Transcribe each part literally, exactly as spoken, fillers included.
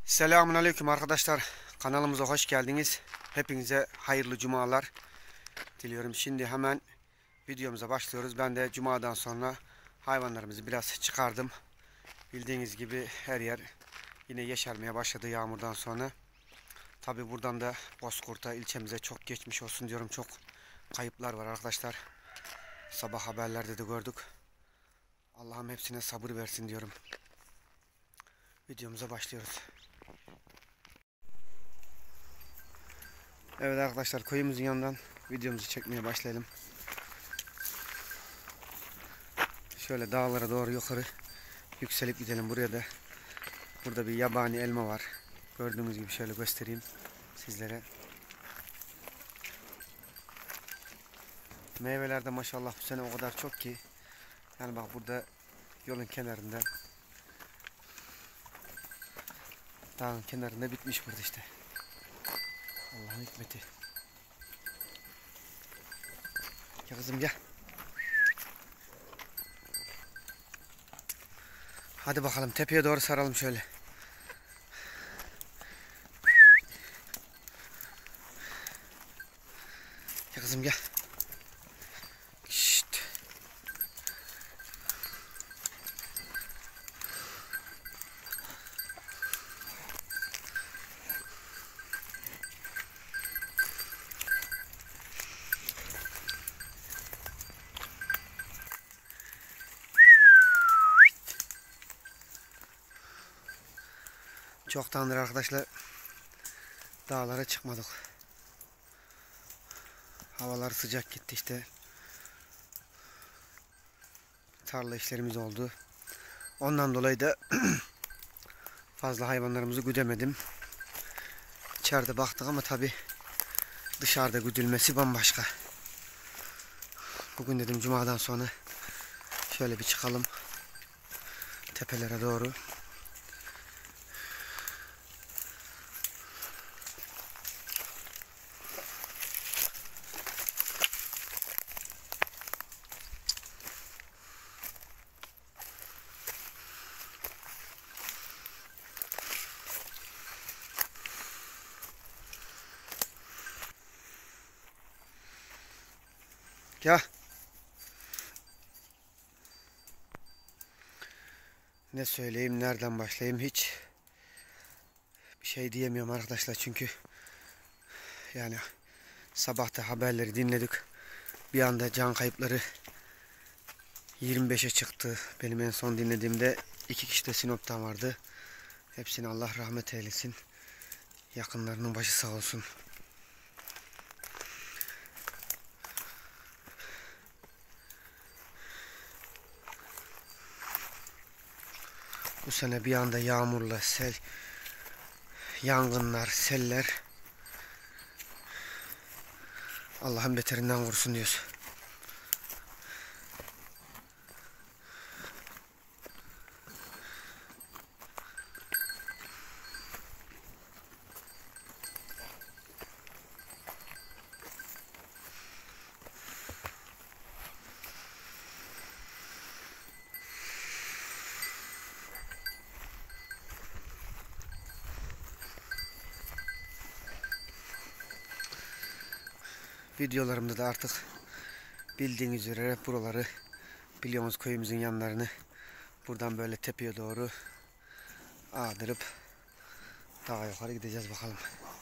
Selamun Aleyküm arkadaşlar. Kanalımıza hoş geldiniz. Hepinize hayırlı cumalar diliyorum. Şimdi hemen videomuza başlıyoruz. Ben de cumadan sonra hayvanlarımızı biraz çıkardım. Bildiğiniz gibi her yer yine yeşermeye başladı yağmurdan sonra. Tabi buradan da Bozkurt'a ilçemize çok geçmiş olsun diyorum. Çok kayıplar var arkadaşlar. Sabah haberlerde de gördük. Allah'ım hepsine sabır versin diyorum. Videomuza başlıyoruz. Evet arkadaşlar, köyümüzün yanından videomuzu çekmeye başlayalım. Şöyle dağlara doğru yukarı yükselip gidelim. Buraya da burada bir yabani elma var. Gördüğünüz gibi şöyle göstereyim sizlere. Meyveler de maşallah bu sene o kadar çok ki. Yani bak burada yolun kenarında, dağın kenarında bitmiş burada işte. Allah'ın hikmeti. Ya kızım gel. Hadi bakalım tepeye doğru saralım şöyle. Ya kızım gel. Şşt. Çoktandır arkadaşlar dağlara çıkmadık. Havalar sıcak gitti işte. Tarla işlerimiz oldu. Ondan dolayı da fazla hayvanlarımızı güdemedim. İçeride baktık ama tabi dışarıda güdülmesi bambaşka. Bugün dedim cumadan sonra şöyle bir çıkalım tepelere doğru. Gel. Ne söyleyeyim, nereden başlayayım, hiç bir şey diyemiyorum arkadaşlar çünkü yani sabahta haberleri dinledik. Bir anda can kayıpları yirmi beşe çıktı. Benim en son dinlediğimde iki kişi de Sinop'tan vardı. Hepsine Allah rahmet eylesin. Yakınlarının başı sağ olsun. Bu sene bir anda yağmurla, sel, yangınlar, seller. Allah'ın beterinden korusun diyoruz. Videolarımda da artık bildiğiniz üzere buraları biliyorsunuz, köyümüzün yanlarını buradan böyle tepeye doğru ağdırıp daha yukarı gideceğiz bakalım.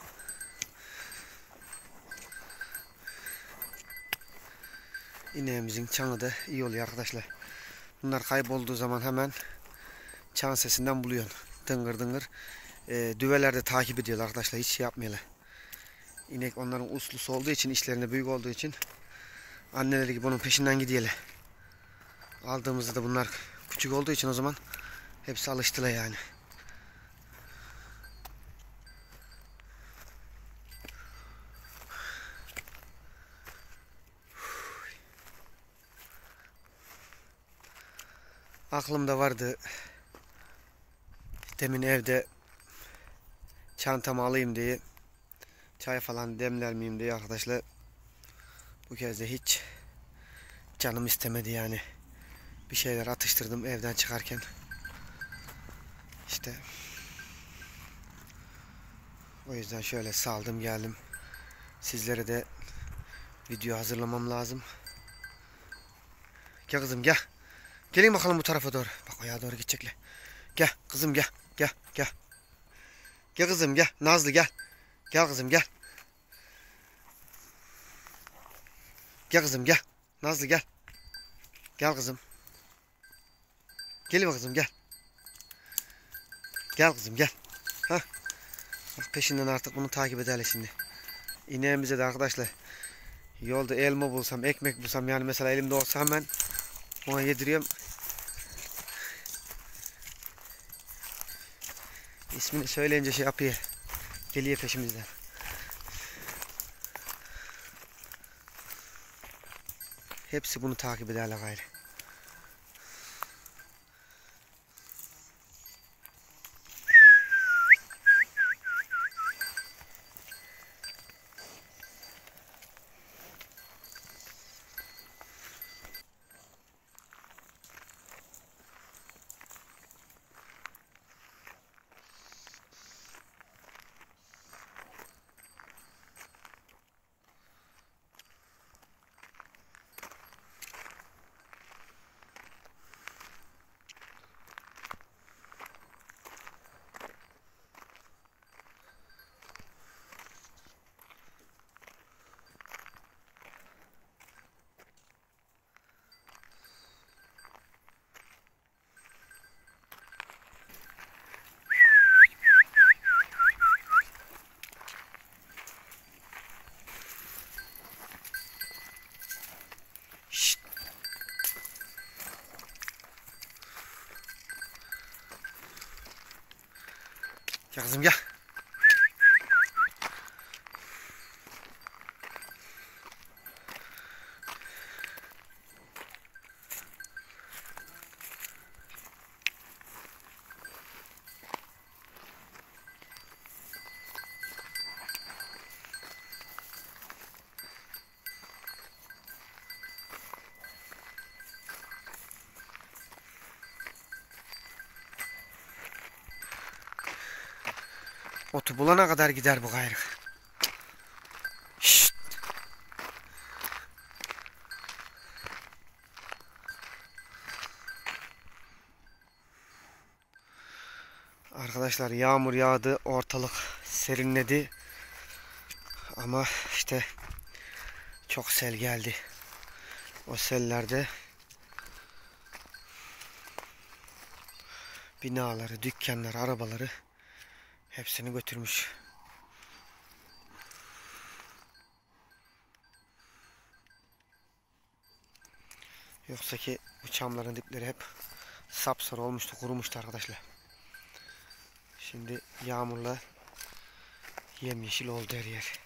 İneğimizin çanı da iyi oluyor arkadaşlar. Bunlar kaybolduğu zaman hemen çan sesinden buluyorsun. Dıngır dıngır. E, düveler de takip ediyorlar arkadaşlar. Hiç şey yapmıyorlar. İnek onların uslusu olduğu için, işlerinde büyük olduğu için anneleri gibi onun peşinden gidiyorlar. Aldığımızda da bunlar küçük olduğu için o zaman hepsi alıştılar yani. Aklımda vardı. Demin evde çantamı alayım diye, çay falan demler miyim diye arkadaşlar. Bu kez de hiç canım istemedi yani. Bir şeyler atıştırdım evden çıkarken. İşte O yüzden şöyle saldım geldim. Sizlere de video hazırlamam lazım. Gel kızım gel. Gelin bakalım bu tarafa doğru. Bak ayağa doğru gidecekler. Gel kızım gel. Gel gel. Gel kızım gel. Nazlı gel. Gel kızım gel. Gel kızım gel. Nazlı gel. Gel kızım. Gelin kızım gel. Gel kızım gel. Hah. Bak peşinden artık bunu takip edelim şimdi. İneğimize de arkadaşlar yolda elma bulsam, ekmek bulsam, yani mesela elimde olsa hemen ona yediriyorum. İsmini söyleyince şey yapıyor. Geliyor peşimizden. Hepsi bunu takip ederler gayrı. Şşt. Gel kızım gel. Otu bulana kadar gider bu gayrı. Şşt. Arkadaşlar yağmur yağdı, ortalık serinledi. Ama işte çok sel geldi. O sellerde binaları, dükkanları, arabaları hepsini götürmüş. Yoksa ki bu çamların dipleri hep sapsarı olmuştu, kurumuştu arkadaşlar. Şimdi yağmurla yemyeşil oldu her yer.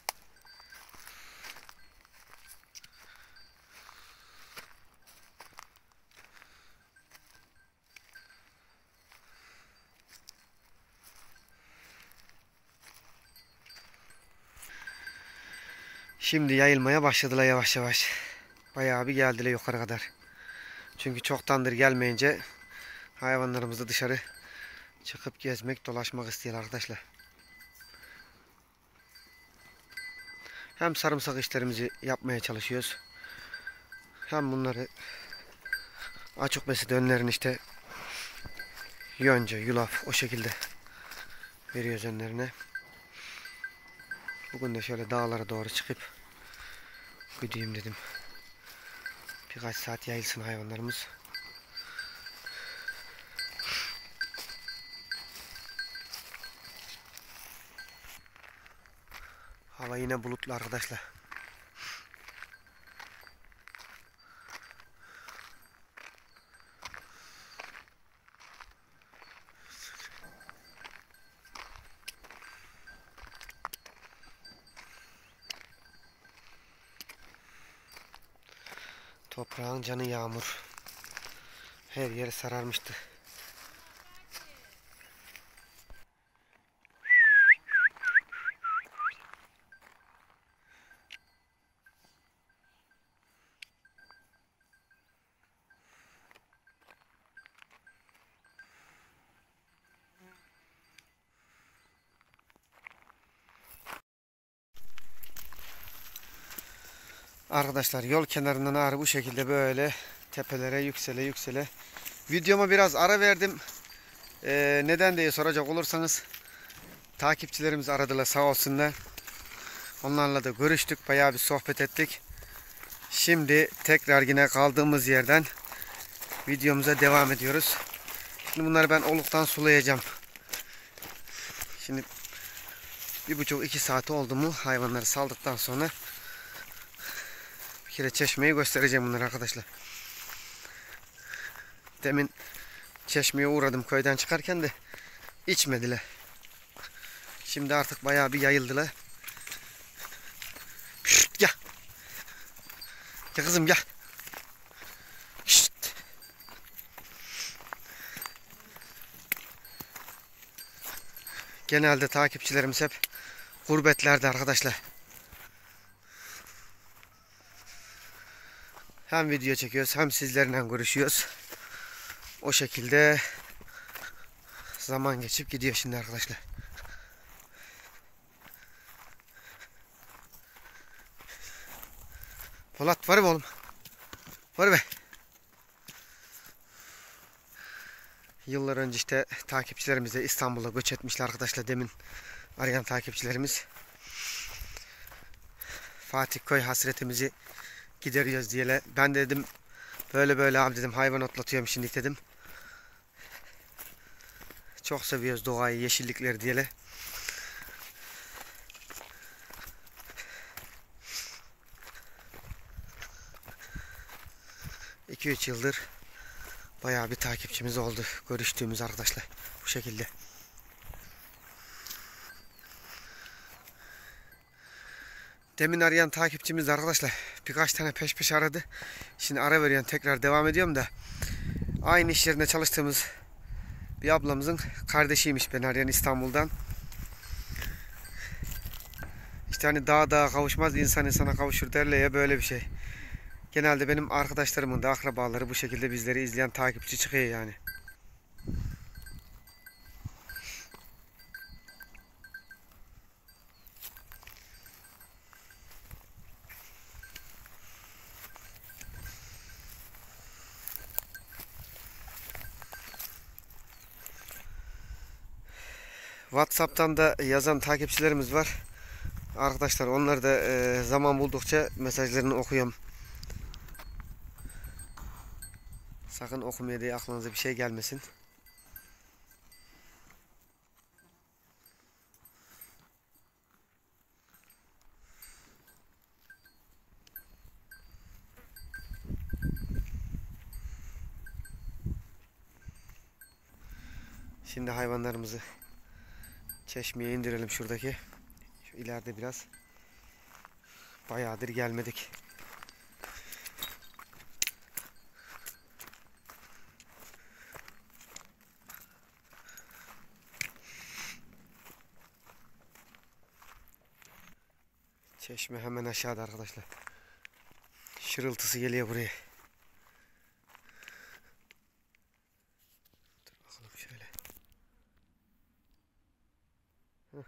Şimdi yayılmaya başladılar yavaş yavaş. Bayağı bir geldiler yukarı kadar. Çünkü çoktandır gelmeyince hayvanlarımız da dışarı çıkıp gezmek, dolaşmak istiyor arkadaşlar. Hem sarımsak işlerimizi yapmaya çalışıyoruz. Hem bunları açık beside önlerini işte yonca, yulaf o şekilde veriyoruz önlerine. Bugün de şöyle dağlara doğru çıkıp gideyim dedim. Birkaç saat yayılsın hayvanlarımız. Hava yine bulutlu arkadaşlar. Toprağın canı yağmur. Her yeri sararmıştı. Arkadaşlar yol kenarından ağrı bu şekilde böyle tepelere yüksele yüksele. Videoma biraz ara verdim. Ee, neden diye soracak olursanız takipçilerimiz aradılar sağ olsunlar. Onlarla da görüştük. Bayağı bir sohbet ettik. Şimdi tekrar yine kaldığımız yerden videomuza devam ediyoruz. Şimdi bunları ben oluktan sulayacağım. Şimdi bir buçuk iki saati oldu mu hayvanları saldıktan sonra bir kere çeşmeyi göstereceğim bunları arkadaşlar. Demin çeşmeye uğradım köyden çıkarken de içmediler. Şimdi artık bayağı bir yayıldılar. Şşt, gel. Gel kızım gel. Şşt. Genelde takipçilerimiz hep gurbetlerde arkadaşlar. Hem video çekiyoruz hem sizlerle görüşüyoruz. O şekilde zaman geçip gidiyor şimdi arkadaşlar. Polat var mı oğlum? Var be. Yıllar önce işte takipçilerimiz de İstanbul'a göç etmişler arkadaşlar, demin arayan takipçilerimiz. Fatih köy hasretimizi gideriyoruz diye. Ben de dedim böyle böyle abi dedim, hayvan otlatıyorum şimdi dedim. Çok seviyoruz doğayı, yeşillikleri diye. iki üç yıldır bayağı bir takipçimiz oldu. Görüştüğümüz arkadaşlar bu şekilde. Demin arayan takipçimiz arkadaşlar birkaç tane peş peşe aradı. Şimdi ara veriyorum, tekrar devam ediyorum da. Aynı iş yerinde çalıştığımız bir ablamızın kardeşiymiş beni arayan İstanbul'dan. İşte hani dağ dağa kavuşmaz, insan insana kavuşur derler ya, böyle bir şey. Genelde benim arkadaşlarımın da akrabaları bu şekilde bizleri izleyen takipçi çıkıyor yani. WhatsApp'tan da yazan takipçilerimiz var. Arkadaşlar onlar da e, zaman buldukça mesajlarını okuyorum. Sakın okumaya diye aklınıza bir şey gelmesin. Şimdi hayvanlarımızı çeşmeye indirelim şuradaki. Şu ileride biraz. Bayağıdır gelmedik. Çeşme hemen aşağıda arkadaşlar. Şırıltısı geliyor buraya. Dur bakalım şöyle. Heh.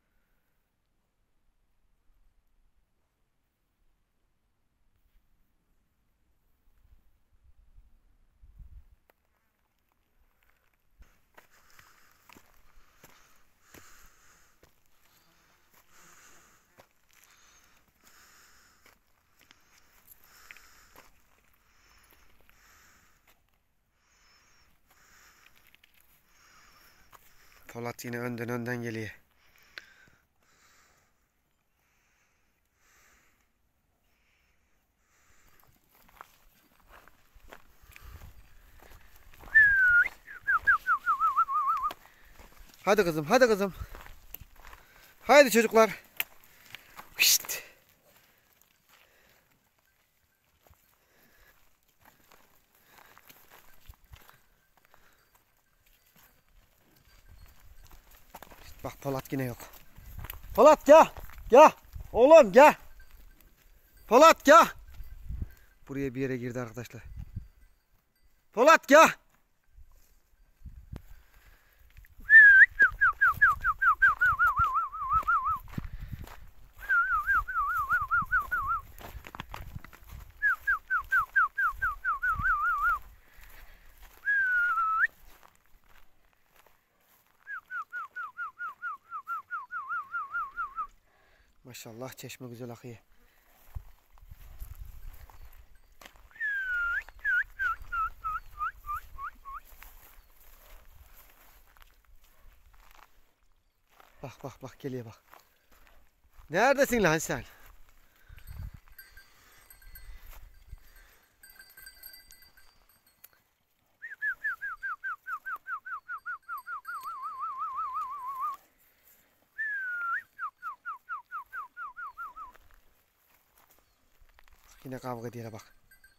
Polat yine önden önden geliyor. Hadi kızım, hadi kızım. Haydi çocuklar. Şşt. Bak Polat yine yok. Polat gel. Gel. Oğlum gel. Polat gel. Buraya bir yere girdi arkadaşlar. Polat gel. Maşallah çeşme güzel akıyor. Bak bak bak geliyor bak. Neredesin lan sen? Yine kavga ediyor bak.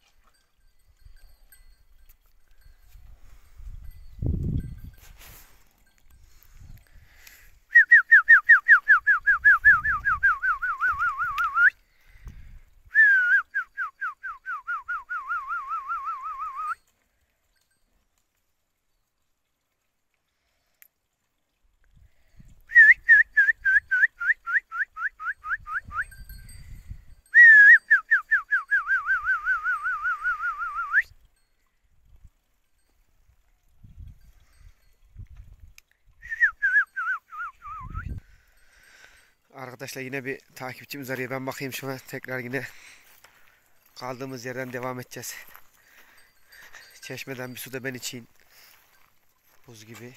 Arkadaşlar yine bir takipçimiz arıyor. Ben bakayım şuna, tekrar yine kaldığımız yerden devam edeceğiz. Çeşmeden bir su da ben içeyim. Buz gibi.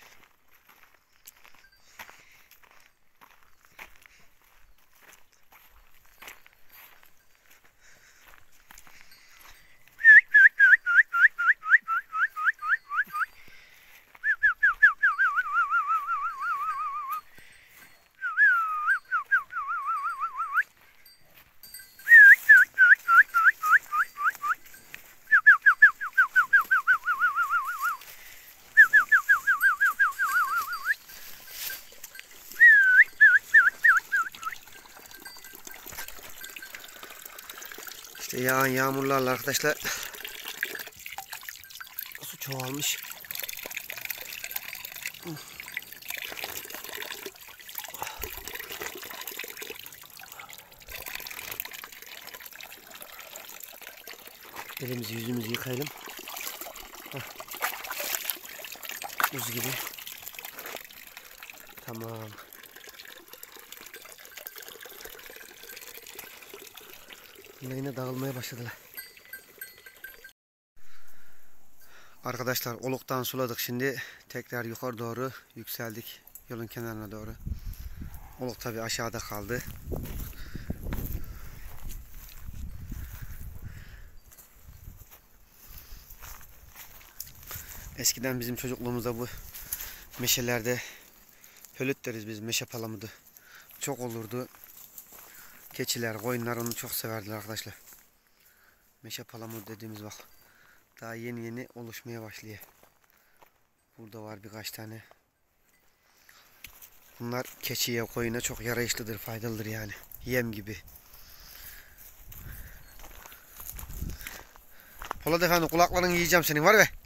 İşte yağan yağmurlarla arkadaşlar su çoğalmış. Elimizi yüzümüzü yıkayalım. Heh. Buz gibi. Tamam. Yine yine dağılmaya başladılar. Arkadaşlar oluktan suladık, şimdi tekrar yukarı doğru yükseldik, yolun kenarına doğru. Oluk tabi aşağıda kaldı. Eskiden bizim çocukluğumuzda bu meşelerde pölüt deriz biz, meşe palamudu çok olurdu. Keçiler, koyunlar onu çok severdiler arkadaşlar. Meşe palamudu dediğimiz bak. Daha yeni yeni oluşmaya başlıyor. Burada var birkaç tane. Bunlar keçiye, koyuna çok yarayışlıdır, faydalıdır yani. Yem gibi. Polat efendi, kulaklarını yiyeceğim senin, var be.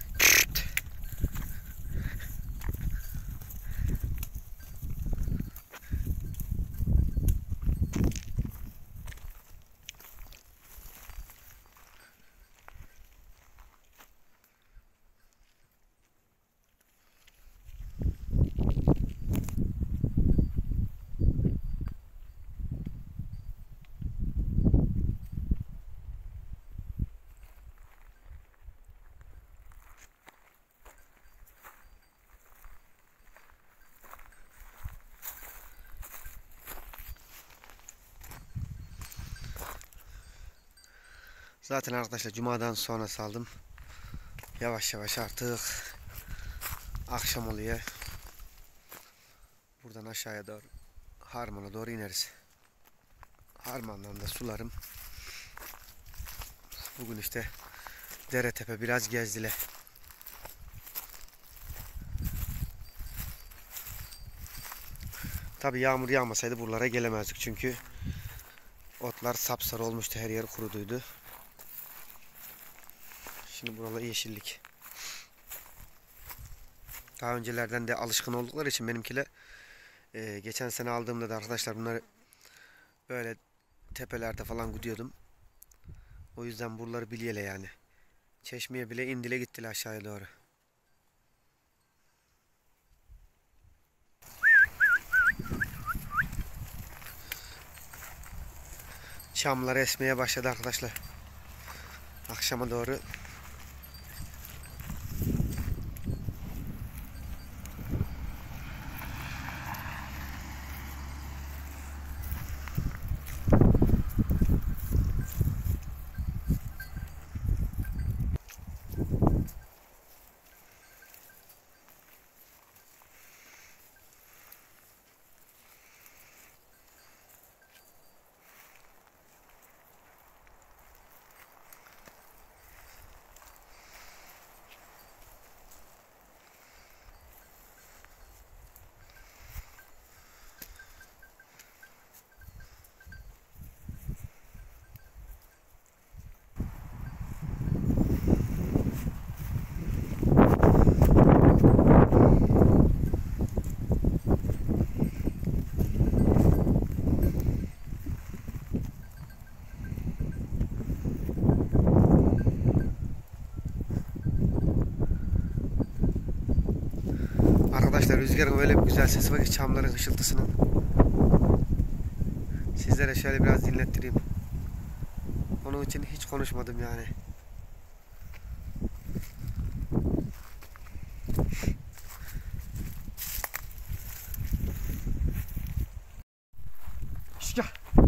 Zaten arkadaşlar cumadan sonra saldım. Yavaş yavaş artık akşam oluyor. Buradan aşağıya doğru, harmana doğru ineriz. Harmandan da sularım. Bugün işte dere tepe biraz gezdiler. Tabi yağmur yağmasaydı buralara gelemezdik, çünkü otlar sapsarı olmuştu, her yer kuruduydu. Şimdi buralar yeşillik. Daha öncelerden de alışkın oldukları için benimkiler, e, geçen sene aldığımda da arkadaşlar bunları böyle tepelerde falan gidiyordum. O yüzden buraları biliyele yani. Çeşmeye bile indile gittiler aşağıya doğru. Çamlar esmeye başladı arkadaşlar. Akşama doğru. Arkadaşlar rüzgarın öyle bir güzel sesi var ki çamların hışıltısının. Sizlere şöyle biraz dinlettireyim. Onun için hiç konuşmadım yani. İşte.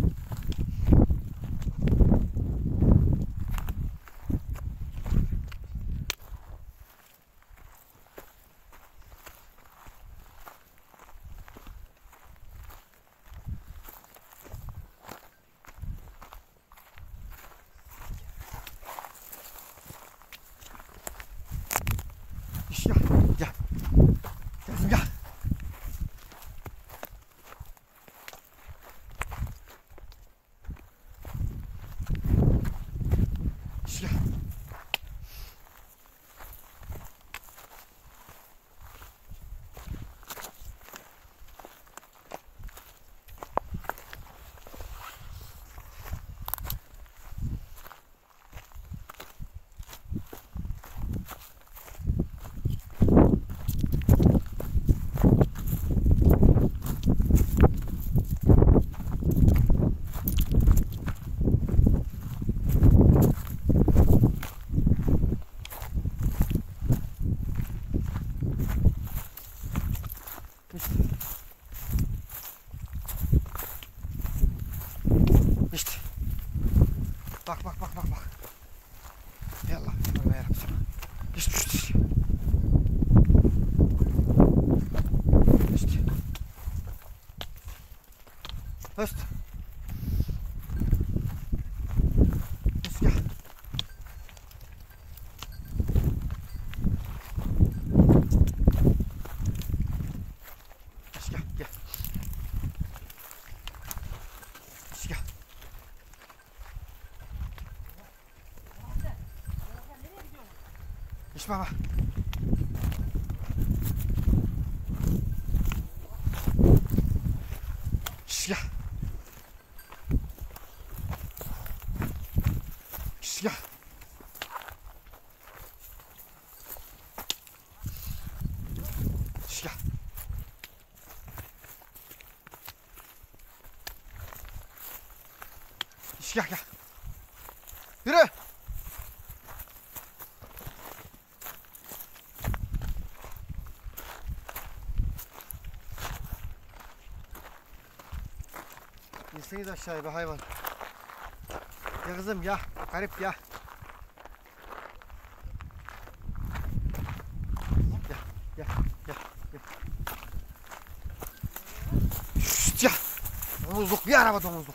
İşte. Gel. Gel. Gel. İşte. İşte. Bak bak bak bak bak. Yallah. Ver ver sana. İşte işte. İşte. Höst. Höst gel. Höst gel gel. Höst gel. İş baba. İş gel. İş gel. İş gel. İş gel gel. Yürü. İnseniz aşağıya be hayvan. Ya kızım ya. Garip ya. Gel gel gel gel. Şşt ya. Domuzluk bir araba domuzluk.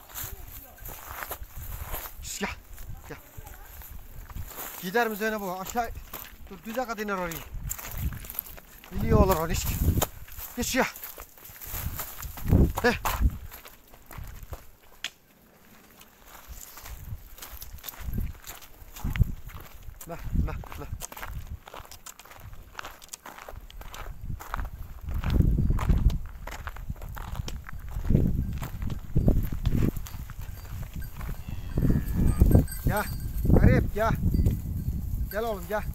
Şşt ya. Gel. Gider mi Zeynep bu? Aşağı. Dur düze kadar iner orayı. Biliyor olur o iş. Geç ya. Heh. Meh meh meh. Gel. Garip gel. Gel oğlum gel.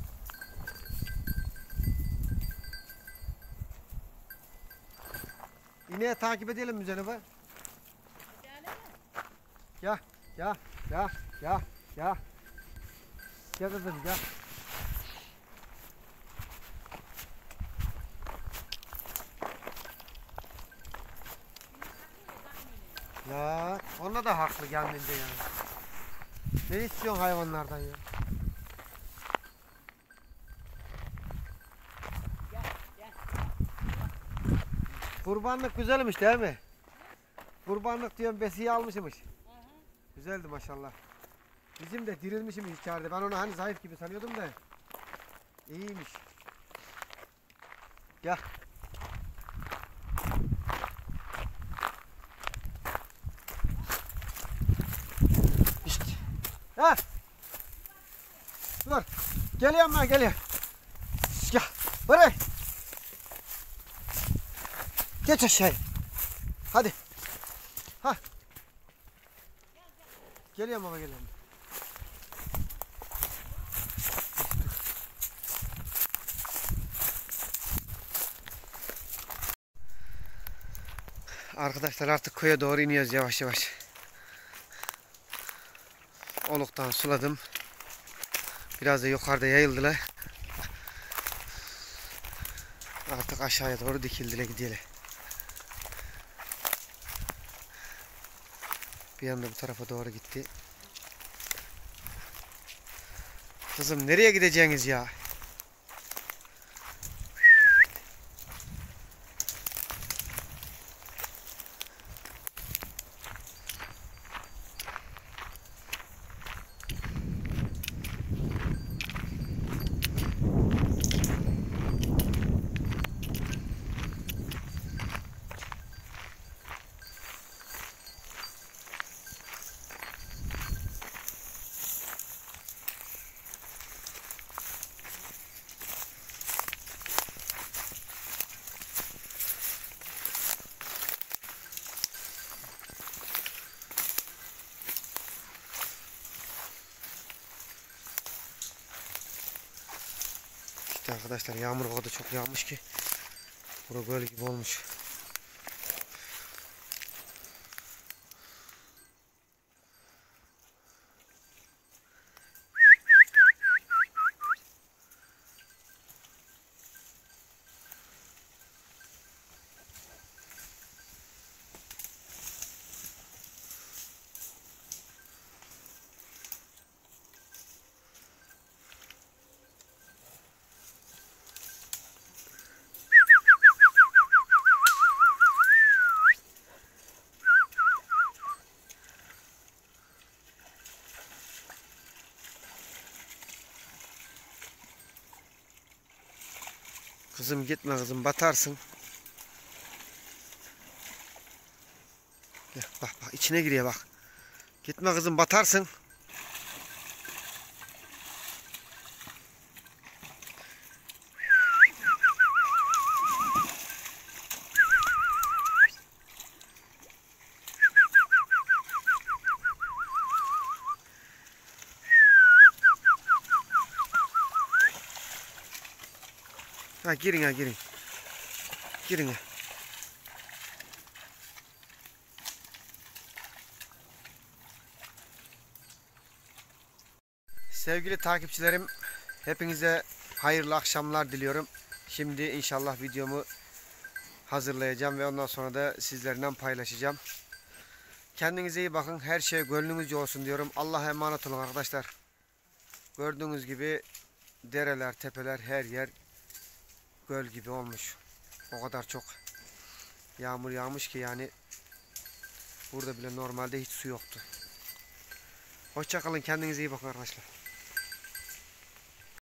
İneği takip edelim mi Zeynep'e? Gel. Gel, gel, gel, gel. Gel kızım, gel. Ya, onda da haklı kendince yani. Ne istiyorsun hayvanlardan ya? Kurbanlık güzelmiş değil mi? Kurbanlık diyorum, besiyi almışmış. Güzeldi maşallah. Bizim de dirilmişimiz içeride. Ben onu hani zayıf gibi sanıyordum da. İyiymiş. Gel. İşte. Ha. Dur. Geliyorum ben, geliyorum. Gel. Buraya. Geç aşağıya. Hadi. Ha. Geliyorum baba, geliyorum. Arkadaşlar artık köye doğru iniyoruz yavaş yavaş. Oluktan suladım. Biraz da yukarıda yayıldılar. Artık aşağıya doğru dikildiler, gidiyorlar. Bir anda bu tarafa doğru gitti. Kızım nereye gideceğiniz ya? İşte arkadaşlar, yağmur o kadar çok yağmış ki bura göl gibi olmuş. Kızım gitme kızım, batarsın. Gel, bak bak içine giriyor bak. Gitme kızım, batarsın. Ha, girin ha, girin. Girin ha. Sevgili takipçilerim, hepinize hayırlı akşamlar diliyorum. Şimdi inşallah videomu hazırlayacağım ve ondan sonra da sizlerle paylaşacağım. Kendinize iyi bakın. Her şey gönlünüzce olsun diyorum. Allah'a emanet olun arkadaşlar. Gördüğünüz gibi dereler, tepeler, her yer göl gibi olmuş. O kadar çok yağmur yağmış ki yani burada bile normalde hiç su yoktu. Hoşça kalın, kendinize iyi bakın arkadaşlar.